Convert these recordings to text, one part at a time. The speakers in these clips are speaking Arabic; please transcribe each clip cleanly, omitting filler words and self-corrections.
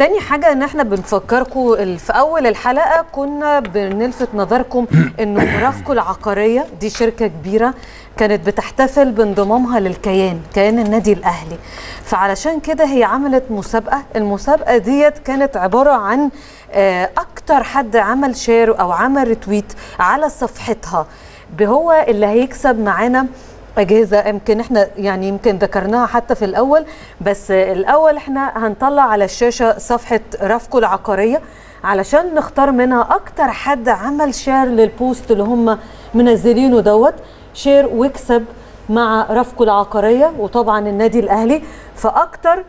تاني حاجة ان احنا بنفكركم في اول الحلقة كنا بنلفت نظركم انه رافكو العقارية دي شركة كبيرة كانت بتحتفل بانضمامها كيان النادي الاهلي. فعلشان كده هي عملت مسابقة، المسابقة ديت كانت عبارة عن اكتر حد عمل شير او عمل ريتويت على صفحتها هو اللي هيكسب معانا أجهزة. يمكن احنا يعني يمكن ذكرناها حتى في الأول، بس الأول احنا هنطلع على الشاشة صفحة رافكو العقارية علشان نختار منها أكتر حد عمل شير للبوست اللي هم منزلينه دوت شير ويكسب مع رافكو العقارية وطبعا النادي الأهلي. فأكتر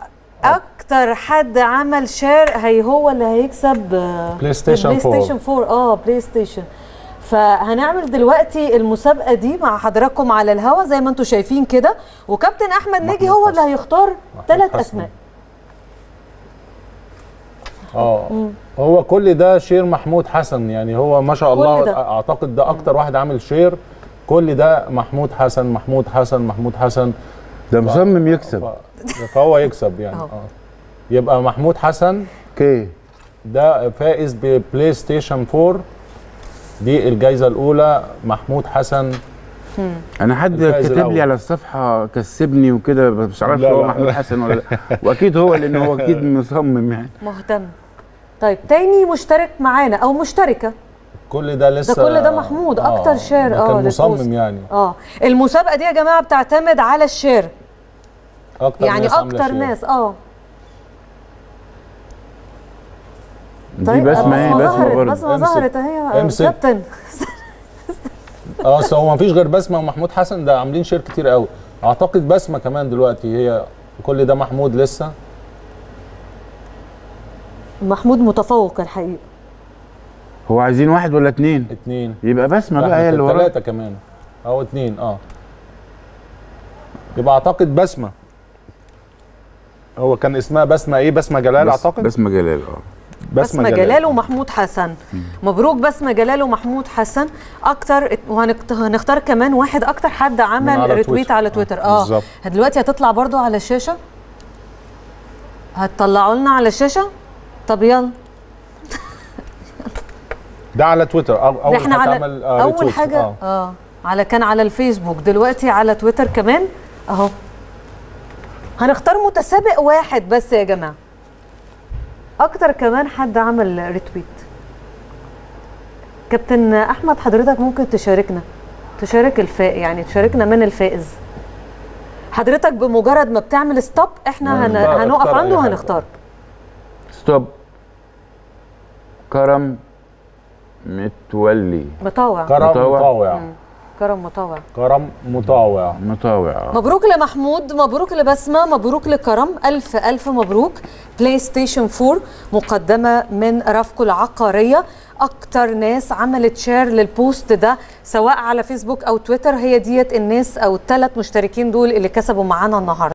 حد عمل شير هو اللي هيكسب بلاي ستيشن 4. بلاي ستيشن. فهنعمل دلوقتي المسابقه دي مع حضراتكم على الهوا زي ما انتم شايفين كده، وكابتن احمد ناجي هو اللي هيختار 3 اسماء. هو كل ده شير محمود حسن، يعني هو ما شاء الله اعتقد ده اكتر واحد عامل شير. كل ده محمود حسن ده مصمم يكسب، فهو يكسب يعني. يبقى محمود حسن ده فائز ببلاي ستيشن 4. دي الجائزة الأولى محمود حسن. أنا حد كتب لي على الصفحة كسبني وكده، مش عارف هو محمود حسن ولا لا. وأكيد هو، لأن هو أكيد مصمم يعني مهتم. طيب تاني مشترك معانا أو مشتركة، كل ده لسه كل ده محمود أكتر شير كان مصمم يعني. المسابقة دي يا جماعة بتعتمد على الشير، أكتر يعني ناس أكتر ناس طيب بسمة ظهرت اهي كابتن. هو مفيش غير بسمة ومحمود حسن، ده عاملين شير كتير قوي. اعتقد بسمة كمان دلوقتي هي. كل ده محمود لسه. محمود متفوق الحقيقة. هو عايزين 1 ولا 2؟ 2. يبقى بسمة بقى هي اللي ورا. 3 كمان او 2. يبقى اعتقد بسمة. هو كان اسمها بسمة بسمة جلال اعتقد. بسمة جلال بسمة جلال ومحمود حسن. مبروك بسمة جلال ومحمود حسن. وهنختار كمان واحد اكتر حد عمل ريتويت على تويتر. دلوقتي هتطلع برضو على الشاشة، هتطلعوا لنا على الشاشة. طب يلا. ده على تويتر. اول حاجة كان على الفيسبوك، دلوقتي على تويتر كمان اهو. هنختار متسابق واحد بس يا جماعة، اكتر كمان حد عمل ريتويت. كابتن احمد حضرتك ممكن تشارك يعني تشاركنا من الفائز. حضرتك بمجرد ما بتعمل ستوب احنا هنقف عنده وهنختار. ستوب. كرم متولي. كرم مطاوع. مبروك لمحمود، مبروك لبسمة، مبروك لكرم، ألف مبروك. بلاي ستيشن 4 مقدمة من رافكو العقارية. أكتر ناس عملت شير للبوست ده سواء على فيسبوك أو تويتر هي ديت الناس أو ال3 مشتركين دول اللي كسبوا معانا النهاردة.